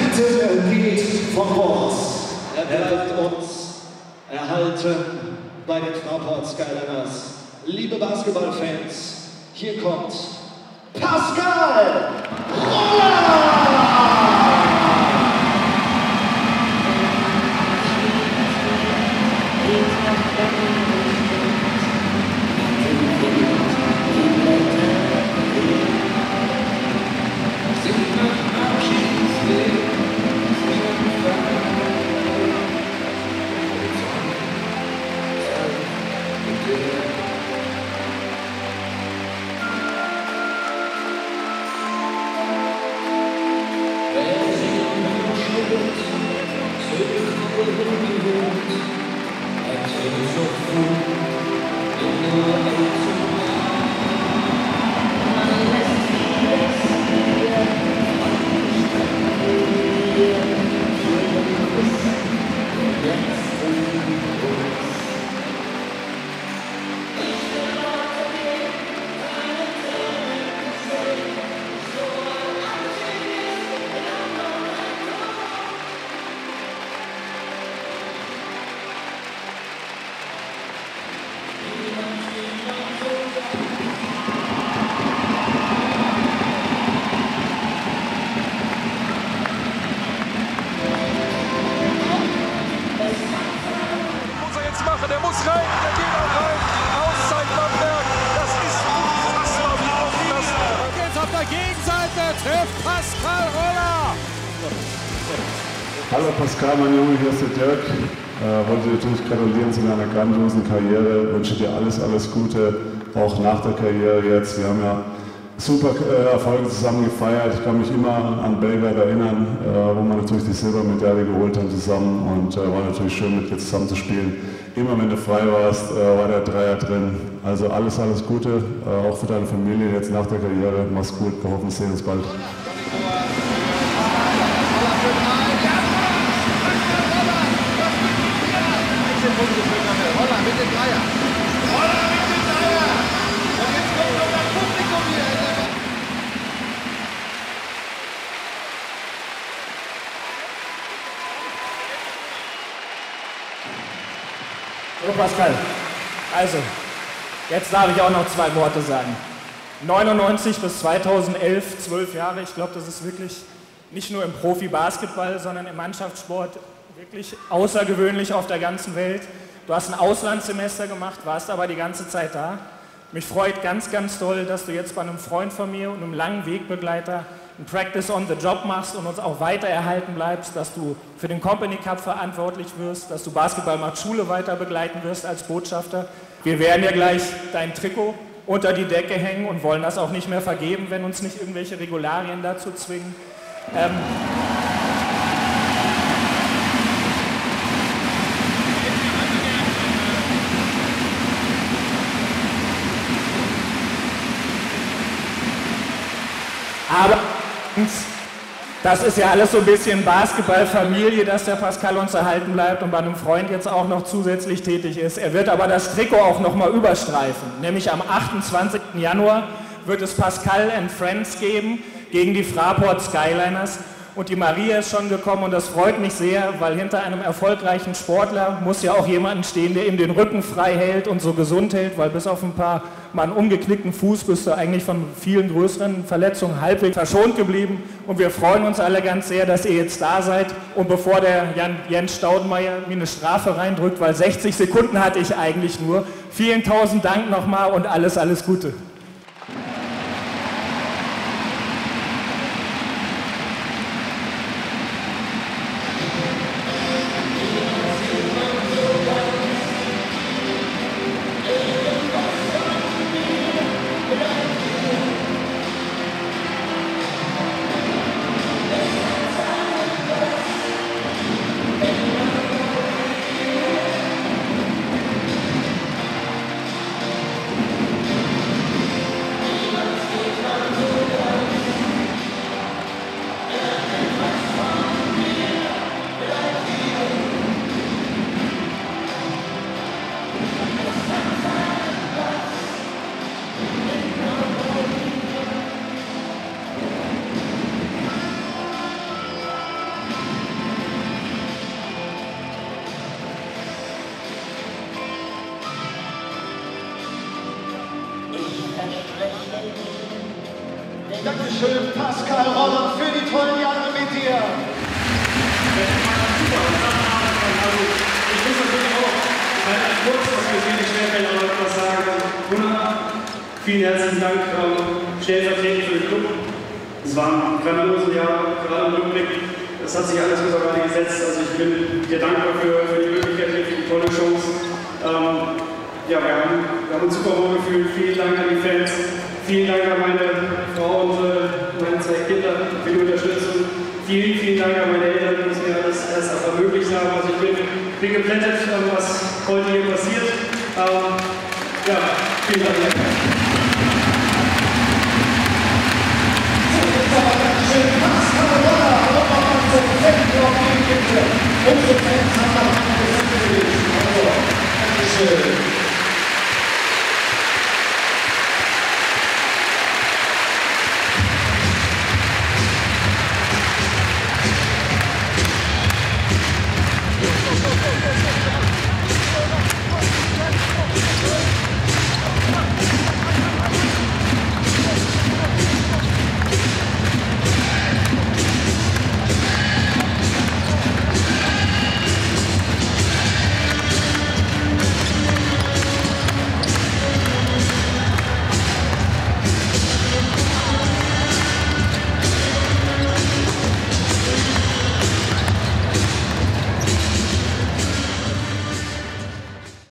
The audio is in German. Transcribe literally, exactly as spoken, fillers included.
Captain geht von Bord. Er wird uns erhalten bei den Fraport Skyliners. Liebe Basketballfans, hier kommt Pascal Roller! Der muss rein, der geht auch rein. Auszeit Bamberg. Das ist unfassbar, wie offen das war. Jetzt auf der Gegenseite trifft Pascal Roller. Hallo Pascal, mein Junge, hier ist der Dirk. Äh, wollte dir natürlich gratulieren zu deiner grandiosen Karriere. Wünsche dir alles, alles Gute, auch nach der Karriere jetzt. Wir haben ja super äh, Erfolge zusammen gefeiert. Ich kann mich immer an Belgrad erinnern, äh, wo wir natürlich die Silbermedaille geholt haben zusammen und äh, war natürlich schön mit dir zusammen zu spielen. Immer wenn du frei warst, äh, war der Dreier drin. Also alles, alles Gute, äh, auch für deine Familie jetzt nach der Karriere. Mach's gut, wir hoffen, wir sehen uns bald. Roller mit dem Dreier. Roller mit dem Dreier. Und jetzt kommt noch das Publikum hier. So Pascal, also, jetzt darf ich auch noch zwei Worte sagen. neunundneunzig bis zweitausendelf, zwölf Jahre, ich glaube, das ist wirklich nicht nur im Profi-Basketball, sondern im Mannschaftssport wirklich außergewöhnlich auf der ganzen Welt. Du hast ein Auslandssemester gemacht, warst aber die ganze Zeit da. Mich freut ganz, ganz doll, dass du jetzt bei einem Freund von mir und einem langen Wegbegleiter ein Practice on the Job machst und uns auch weiter erhalten bleibst, dass du für den Company Cup verantwortlich wirst, dass du Basketball macht Schule weiter begleiten wirst als Botschafter. Wir werden ja gleich dein Trikot unter die Decke hängen und wollen das auch nicht mehr vergeben, wenn uns nicht irgendwelche Regularien dazu zwingen. Ähm, Aber das ist ja alles so ein bisschen Basketballfamilie, dass der Pascal uns erhalten bleibt und bei einem Freund jetzt auch noch zusätzlich tätig ist. Er wird aber das Trikot auch noch mal überstreifen. Nämlich am achtundzwanzigsten Januar wird es Pascal and Friends geben gegen die Fraport Skyliners. Und die Maria ist schon gekommen und das freut mich sehr, weil hinter einem erfolgreichen Sportler muss ja auch jemand stehen, der ihm den Rücken frei hält und so gesund hält, weil bis auf ein paar mal einen umgeknickten Fuß bist du eigentlich von vielen größeren Verletzungen halbwegs verschont geblieben. Und wir freuen uns alle ganz sehr, dass ihr jetzt da seid. Und bevor der Jan, Jens Staudenmeier mir eine Strafe reindrückt, weil sechzig Sekunden hatte ich eigentlich nur, vielen tausend Dank nochmal und alles, alles Gute. Dankeschön, Pascal Roller, für die tollen Jahre mit dir. Ich muss natürlich auch, weil ein kurz, was mir wirklich schwerfällt, aber etwas sagen. Gunnar, vielen herzlichen Dank, ähm, stellvertretend für den Club. Es waren grandiose Jahre, gerade im Rückblick. Das hat sich alles unter Beine gesetzt. Also ich bin dir dankbar für, für die Möglichkeit, für die tolle Chance. Ähm, ja, wir haben, wir haben uns super wohl gefühlt. Vielen Dank an die Fans. Vielen Dank an meine Frau und äh, meine zwei Kinder für die Unterstützung. Vielen, vielen Dank an meine Eltern, die es mir alles erst ermöglicht haben. Also ich bin, bin geplättet, was heute hier passiert. Ähm, ja, vielen Dank. Pascal Roller, Obermann zum Zentrum,